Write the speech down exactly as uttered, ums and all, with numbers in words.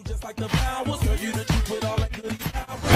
just like the power, serve you the truth with all that good power.